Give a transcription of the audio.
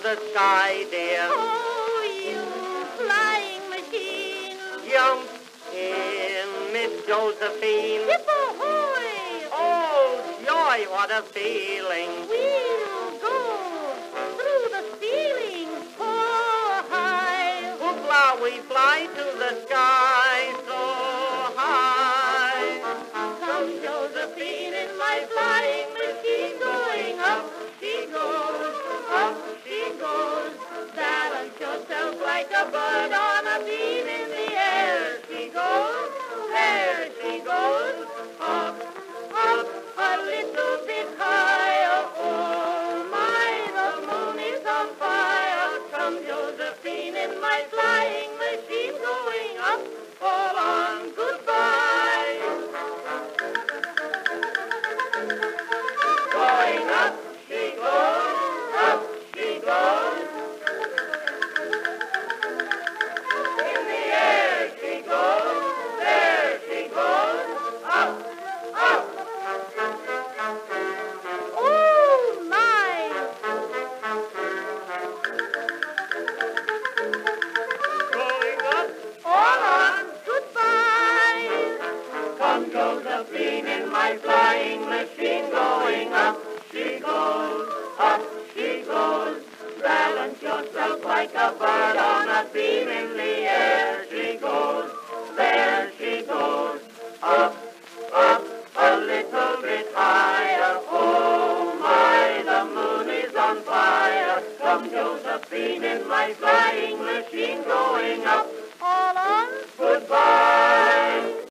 the sky, dear. Oh, you flying machine. Jump in, Miss Josephine. Hip-ahoy! Oh, joy, what a feeling. We'll go through the ceiling, oh, high. Hoopla, we fly to the sky so high. Come, Josephine, in my flying machine, going up she goes, up she goes. Balance yourself like a bird on a beam in the air. She goes, there she goes, up, up, a little bit higher. Oh my, the moon is on fire. Come, Josephine, in my flying machine, going up, all on, goodbye. Going up she goes, up she goes. In the air she goes, there she goes, up, up. Oh my! Going up, All on, goodbye. Come, Josephine, in my flying machine, going up she goes, up she goes. Balance yourself like a bird on a beam in the air. She goes, there she goes, up, up, a little bit higher. Oh my, the moon is on fire. Come, Josephine, in my flying machine, go